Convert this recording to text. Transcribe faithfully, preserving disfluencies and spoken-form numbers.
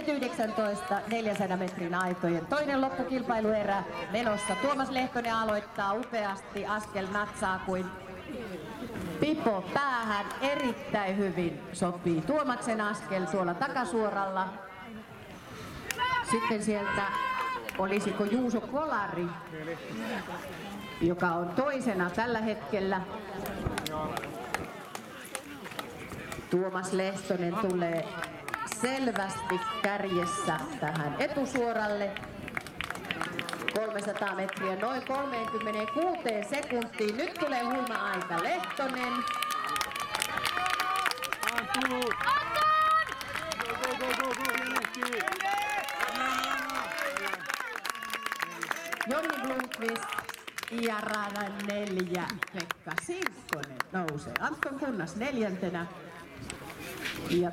yhdeksäntoista neljänsadan metrin aitojen toinen loppukilpailuerä menossa. Tuomas Lehtonen aloittaa upeasti, askel natsaa kuin pipo päähän. Erittäin hyvin sopii Tuomaksen askel tuolla takasuoralla. Sitten sieltä olisiko Juuso Kolari, joka on toisena tällä hetkellä. Tuomas Lehtonen tulee selvästi kärjessä tähän etusuoralle. kolmesataa metriä noin kolmekymmentäkuusi sekuntiin. Nyt tulee huima aika. Lehtonen. Jonni Blomqvist ja radan neljä Pekka Sinkkonen nousee. Anton Kunnas neljäntenä. Ja